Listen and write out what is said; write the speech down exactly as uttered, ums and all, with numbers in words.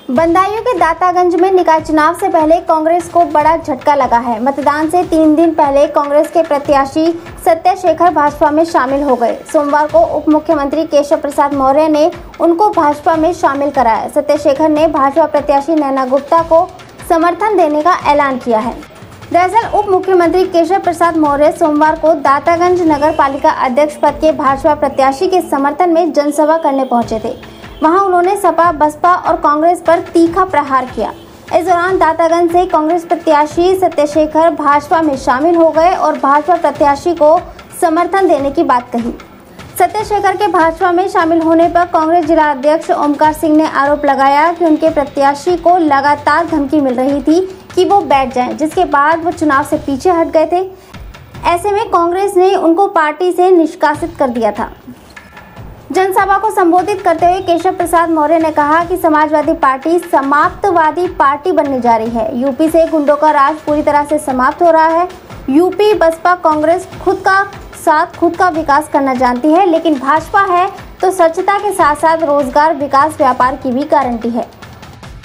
बदायूं के दातागंज में निकाय चुनाव से पहले कांग्रेस को बड़ा झटका लगा है। मतदान से तीन दिन पहले कांग्रेस के प्रत्याशी सत्यशेखर भाजपा में शामिल हो गए। सोमवार को उप मुख्यमंत्री केशव प्रसाद मौर्य ने उनको भाजपा में शामिल कराया। सत्यशेखर ने भाजपा प्रत्याशी नैना गुप्ता को समर्थन देने का ऐलान किया है। दरअसल उप मुख्यमंत्री केशव प्रसाद मौर्य सोमवार को दातागंज नगर पालिका अध्यक्ष पद के भाजपा प्रत्याशी के समर्थन में जनसभा करने पहुंचे थे। वहां उन्होंने सपा, बसपा और कांग्रेस पर तीखा प्रहार किया। इस दौरान दातागंज से कांग्रेस प्रत्याशी सत्यशेखर भाजपा में शामिल हो गए और भाजपा प्रत्याशी को समर्थन देने की बात कही। सत्यशेखर के भाजपा में शामिल होने पर कांग्रेस जिला अध्यक्ष ओमकार सिंह ने आरोप लगाया कि उनके प्रत्याशी को लगातार धमकी मिल रही थी कि वो बैठ जाएं, जिसके बाद वो चुनाव से पीछे हट गए थे। ऐसे में कांग्रेस ने उनको पार्टी से निष्कासित कर दिया था। जनसभा को संबोधित करते हुए केशव प्रसाद मौर्य ने कहा कि समाजवादी पार्टी समाप्तवादी पार्टी बनने जा रही है। यूपी से गुंडों का राज पूरी तरह से समाप्त हो रहा है। यूपी, बसपा, कांग्रेस खुद का साथ खुद का विकास करना जानती है, लेकिन भाजपा है तो स्वच्छता के साथ साथ रोजगार, विकास, व्यापार की भी गारंटी है।